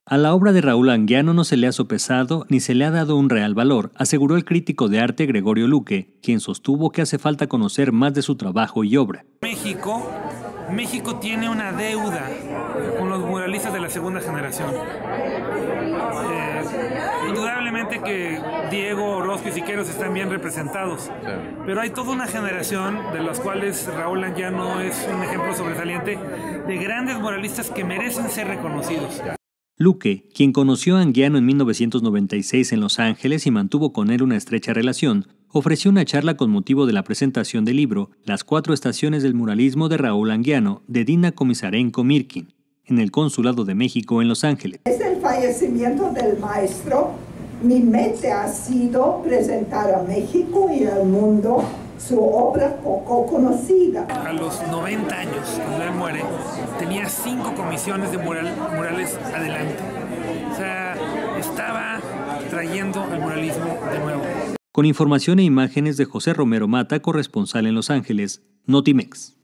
A la obra de Raúl Anguiano no se le ha sopesado ni se le ha dado un real valor, aseguró el crítico de arte Gregorio Luque, quien sostuvo que hace falta conocer más de su trabajo y obra. México tiene una deuda con los muralistas de la segunda generación. Indudablemente que Diego, Orozco y Siqueiros están bien representados, pero hay toda una generación de las cuales Raúl Anguiano es un ejemplo sobresaliente de grandes muralistas que merecen ser reconocidos. Luque, quien conoció a Anguiano en 1996 en Los Ángeles y mantuvo con él una estrecha relación, ofreció una charla con motivo de la presentación del libro Las 4 estaciones del muralismo de Raúl Anguiano, de Dina Komisarenko Mirkin, en el Consulado de México en Los Ángeles. Desde el fallecimiento del maestro, mi meta ha sido presentar a México y al mundo su obra poco conocida. A los 90 años, cuando él muere, tenía 5 comisiones de murales adelante. O sea, estaba trayendo el muralismo de nuevo. Con información e imágenes de José Romero Mata, corresponsal en Los Ángeles, Notimex.